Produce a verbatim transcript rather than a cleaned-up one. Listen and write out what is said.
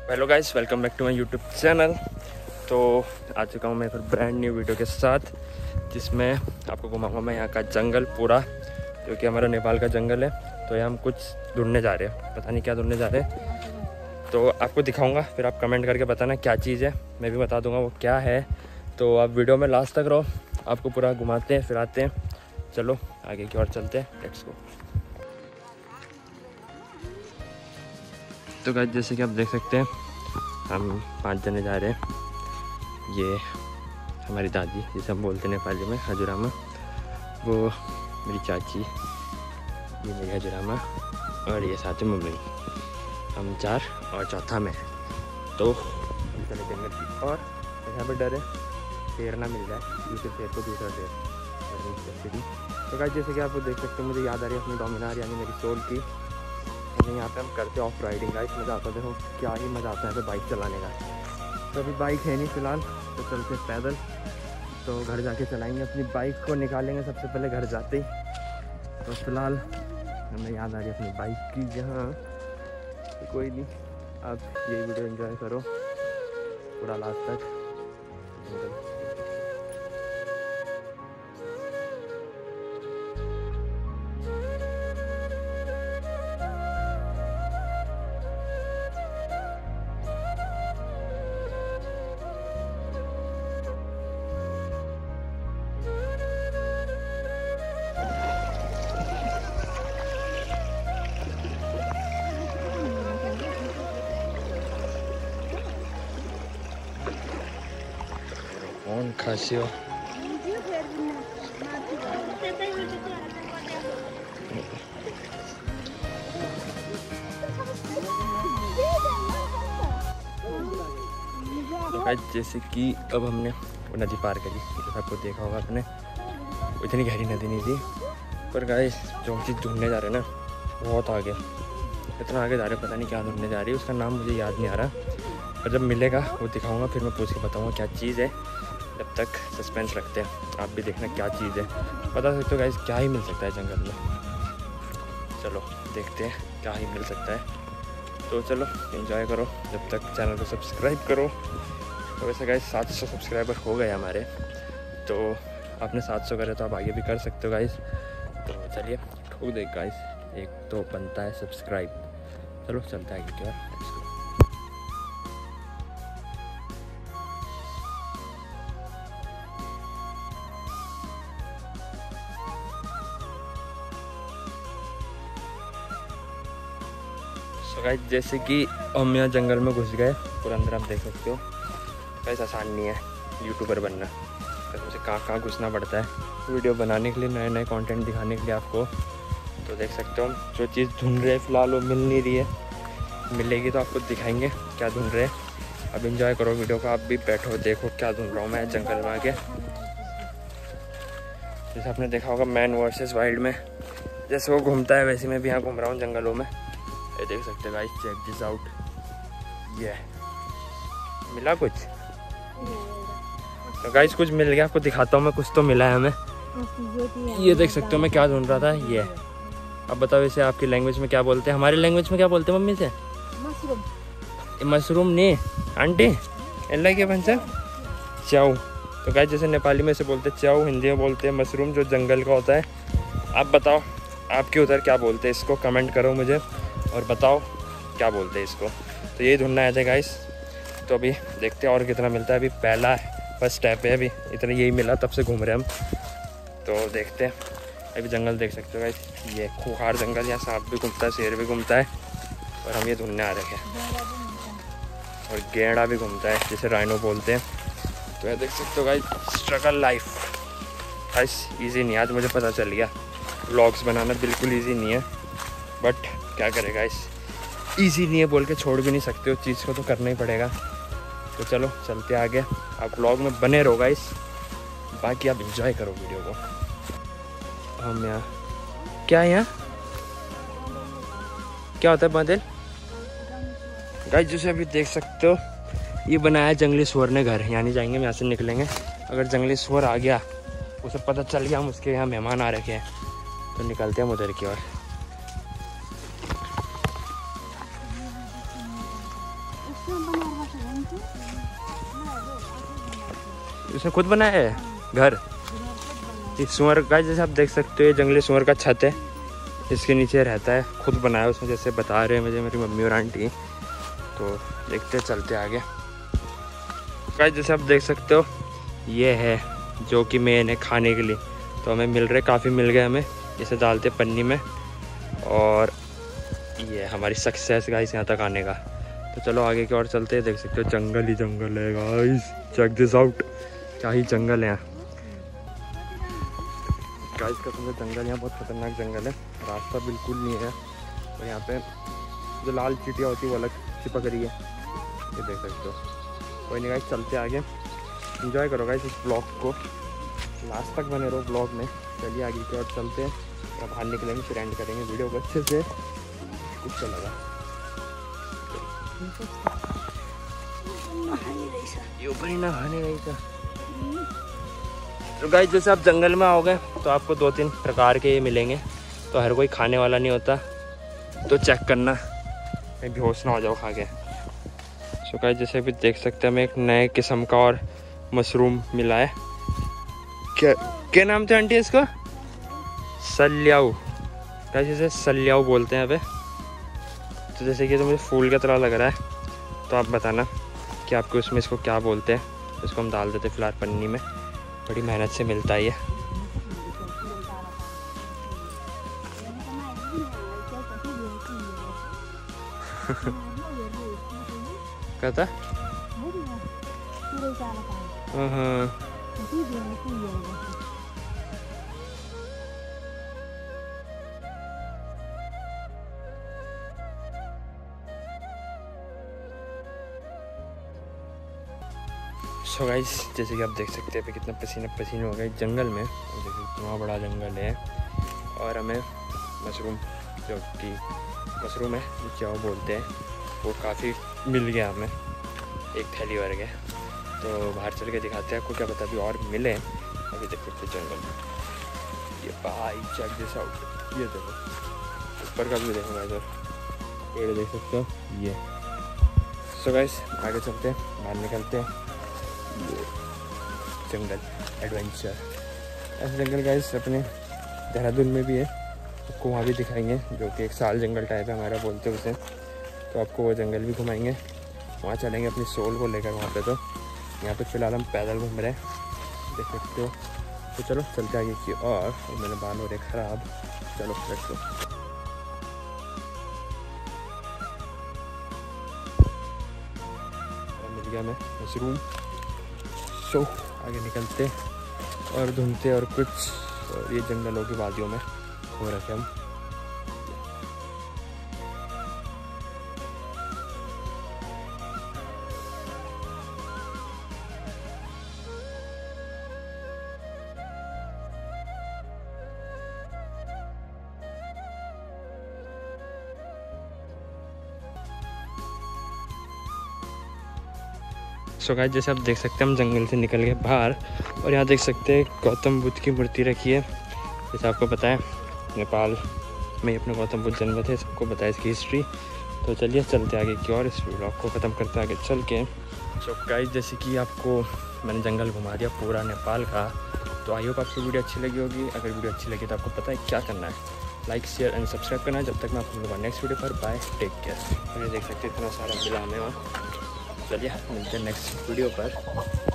Hello guys, welcome back to my YouTube channel. तो आ चुका हूँ मैं एक ब्रांड न्यू वीडियो के साथ, जिसमें आपको घुमाऊंगा मैं यहाँ का जंगल पूरा, जो कि हमारा नेपाल का जंगल है। तो यहाँ हम कुछ ढूंढने जा रहे हैं, पता नहीं क्या ढूंढने जा रहे हैं, तो आपको दिखाऊंगा, फिर आप कमेंट करके बताना क्या चीज़ है, मैं भी बता दूँगा वो क्या है। तो आप वीडियो में लास्ट तक रहो, आपको पूरा घुमाते हैं फिराते हैं। चलो आगे की ओर चलते हैं, लेट्स गो। तो गाइस जैसे कि आप देख सकते हैं, हम पांच जने जा रहे हैं। ये हमारी दादी, जिसे हम बोलते हैं नेपाली में हजुरामा, वो मेरी चाची, ये मेरी हजुरामा, और ये साथ में मम्मी। हम चार और चौथा में। तो हम चले जंगल की और यहाँ पर डर है शेर ना मिल जाए, दूसरे शेर को दूसरा शेर। तो गाइस जैसे कि आप देख सकते हैं, मुझे याद आ रही है अपनी डोमिनार यानी मेरी सोल की। यहाँ पे हम करते हैं ऑफ राइडिंग। गाइस मज़ा आता है, देखो क्या ही मज़ा आता है यहाँ पे बाइक चलाने का। तो अभी बाइक है नहीं फ़िलहाल, तो चलते पैदल। तो घर जाके चलाएंगे, अपनी बाइक को निकालेंगे सबसे पहले घर जाते ही। तो फिलहाल हमें याद आ रही है अपनी बाइक की जहाँ। तो कोई नहीं, आप ये वीडियो एंजॉय करो पूरा लास्ट तक। कौन खासी हो? तो गाइस जैसे कि अब हमने वो नदी पार करी, जैसे आपको देखा होगा आपने, इतनी गहरी नदी नहीं थी। पर गाइस जो चीज़ ढूंढने जा रहे हैं ना, बहुत आगे, इतना आगे जा रहे हैं, पता नहीं क्या ढूंढने जा रही है, उसका नाम मुझे याद नहीं आ रहा। पर जब मिलेगा वो दिखाऊंगा, फिर मैं पूछ के बताऊंगा क्या चीज़ है। जब तक सस्पेंस रखते हैं, आप भी देखना क्या चीज़ है। बता सकते हो गाइस क्या ही मिल सकता है जंगल में। चलो देखते हैं क्या ही मिल सकता है। तो चलो एंजॉय करो, जब तक चैनल को सब्सक्राइब करो। तो वैसे गाइस सात सौ सब्सक्राइबर हो गए हमारे, तो आपने सात सौ करे तो आप आगे भी कर सकते हो गाइस। तो चलिए ठोक दे गाइस, एक तो बनता है सब्सक्राइब। चलो चलता है आगे क्या। तो गाइस जैसे कि हम यहाँ जंगल में घुस गए, पूरा अंदर आप देख सकते हो। गाइस आसान नहीं है यूट्यूबर बनना, तो मुझे कहाँ कहाँ घुसना पड़ता है वीडियो बनाने के लिए, नए नए कंटेंट दिखाने के लिए आपको। तो देख सकते हो जो चीज़ ढूंढ रहे हैं फ़िलहाल वो मिल नहीं रही है, मिलेगी तो आपको दिखाएंगे क्या ढूंढ रहे हैं। अब एंजॉय करो वीडियो को, आप भी बैठो देखो क्या ढूंढ रहा हूँ मैं जंगल में आके। जैसे आपने देखा होगा मैन वर्सेस वाइल्ड में, जैसे वो घूमता है वैसे मैं भी यहाँ घूम रहा हूँ जंगलों में। ये देख सकते हो गाइस, चेक दिस आउट। ये मिला कुछ? तो गाइस कुछ मिल गया, आपको दिखाता हूँ मैं, कुछ तो मिला है हमें। ये देख सकते हो मैं क्या ढूंढ रहा था, ये। अब बताओ इसे आपकी लैंग्वेज में क्या बोलते हैं, हमारी लैंग्वेज में क्या बोलते हैं मम्मी से? मशरूम। मशरूम नहीं आंटी, एल्ला के पंचा चाऊ। तो गाइस जैसे नेपाली में से बोलते हैं चाऊ, हिंदी में बोलते हैं मशरूम, जो जंगल का होता है। आप बताओ आपके उधर क्या बोलते हैं इसको, कमेंट करो मुझे और बताओ क्या बोलते हैं इसको। तो यही ढूंढना आए थे गाइस। तो अभी देखते हैं और कितना मिलता है। अभी पहला फर्स्ट स्टेप है, अभी इतना यही मिला, तब से घूम रहे हम। तो देखते हैं अभी जंगल देख सकते हो गाइस, ये खूंखार जंगल, यहाँ सांप भी घूमता है, शेर भी घूमता है, और हम ये ढूंढने आ रखे हैं। और गेंडा भी घूमता है, जिसे राइनो बोलते हैं। तो ये देख सकते हो guys, struggle life guys easy नहीं है, आज मुझे पता चल गया। व्लॉग्स बनाना बिल्कुल ईजी नहीं है, बट क्या करेगा गाइस, ईजी नहीं है बोल के छोड़ भी नहीं सकते, उस चीज़ को तो करना ही पड़ेगा। तो चलो चलते आगे, आप व्लॉग में बने रहो गाइस, बाकी आप एंजॉय करो वीडियो को। हम यहाँ क्या है, यहाँ क्या होता है बादल गाइस? जैसे अभी देख सकते हो ये बनाया है जंगली सुअर ने घर, यानी जाएंगे हम यहाँ से निकलेंगे। अगर जंगली सुअर आ गया, उसे पता चल गया हम उसके यहाँ मेहमान आ रखे हैं, तो निकलते हैं उधर की ओर। उसने खुद बनाया है घर। ये सुअर का जैसे आप देख सकते हो, ये जंगली सुअर का छत है, इसके नीचे रहता है, खुद बनाया उसने, जैसे बता रहे हैं मुझे मेरी मम्मी और आंटी। तो देखते चलते आगे। गाइस जैसे आप देख सकते हो, ये है जो कि मेन है खाने के लिए। तो हमें मिल रहे, काफ़ी मिल गए हमें। इसे डालते पन्नी में, और ये हमारी सक्सेस गाइस यहाँ तक आने का। तो चलो आगे की ओर चलते हैं। देख सकते हो जंगल ही जंगल है गाइस, चेक दिस आउट, क्या ही जंगल है यहाँ गाइस। कसम से जंगल यहाँ बहुत खतरनाक जंगल है, रास्ता बिल्कुल नहीं है। और यहाँ पे जो लाल चींटियाँ होती है वो अलग चिपक रही है, ये देख सकते हो। कोई नहीं गाइस, चलते आगे, एंजॉय करो गाइस इस ब्लॉग को, लास्ट तक बने रहो ब्लॉग में। चलिए आगे की ओर चलते हैं, और बाहर निकलेंगे फिर एंड करेंगे वीडियो को अच्छे से। कुछ तो लगा ये ऊपर ही नहाने गई था। तो गाइस जैसे आप जंगल में आओगे तो आपको दो तीन प्रकार के ये मिलेंगे, तो हर कोई खाने वाला नहीं होता, तो चेक करना कहीं बेहोश ना हो जाओ खा के। सो गाइस जैसे अभी देख सकते हैं, हमें एक नए किस्म का और मशरूम मिला है। क्या क्या नाम था आंटी इसका? सल्याऊ गाइस, इसे सल्याऊ बोलते हैं यहाँ पे। तो जैसे कि तो मुझे फूल का तरह लग रहा है, तो आप बताना कि आपको उसमें इसको क्या बोलते हैं। इसको हम डाल देते फिलहाल पन्नी में, बड़ी मेहनत से मिलता है ये। कहता हाँ। सो गाइस जैसे कि आप देख सकते हैं अभी कितना पसीना पसीना हो गया जंगल में। देखिए इतना बड़ा जंगल है, और हमें मशरूम, जो कि मशरूम है क्या वो बोलते हैं, वो काफ़ी मिल गया हमें, एक थैली भर गया। तो बाहर चल के दिखाते हैं आपको, क्या पता अभी और मिले। अभी देख सकते जंगल में ये भाई चेक दिस आउट, ये देखो ऊपर का भी देखो इधर पेड़ देख सकते हो ये। सो गाइस आगे चलते हैं, बाहर निकलते हैं। जंगल एडवेंचर, ऐसे जंगल गाइस अपने देहरादून में भी है, आपको वहाँ भी दिखाएंगे, जो कि एक साल जंगल टाइप है हमारा बोलते हैं उसे। तो आपको वो जंगल भी घुमाएंगे, वहाँ चलेंगे अपनी सोल को लेकर वहाँ पे। तो यहाँ पे फ़िलहाल हम पैदल घूम रहे हैं, देख सकते हो। तो चलो चलते आगे की और, और मेरे बाल हो रहे ख़राब, चलो लेट्स गो। मिल गया हमें मशरूम। तो आगे निकलते और ढूंढते और कुछ, और ये जंगलों की वादियों में हो रखे हम। सो गाइस जैसे आप देख सकते हैं हम जंगल से निकल गए बाहर, और यहाँ देख सकते हैं गौतम बुद्ध की मूर्ति रखी है। जैसे आपको पता है नेपाल में अपने गौतम बुद्ध जन्मे थे, सबको पता है इसकी हिस्ट्री। तो चलिए चलते आगे की और, इस ब्लॉग को ख़त्म करते आगे चल के। सो गाइस जैसे कि आपको मैंने जंगल घुमा दिया पूरा नेपाल का, तो आई होप आपको वीडियो अच्छी लगी होगी। अगर वीडियो अच्छी लगी तो आपको पता है क्या करना है, लाइक शेयर एंड सब्सक्राइब करना है। जब तक मैं आपको मिलूँगा नेक्स्ट वीडियो पर, बाय टेक केयर। और ये देख सकते हैं इतना सारा मिला हमें, और चलिए मिलते हैं नेक्स्ट वीडियो पर।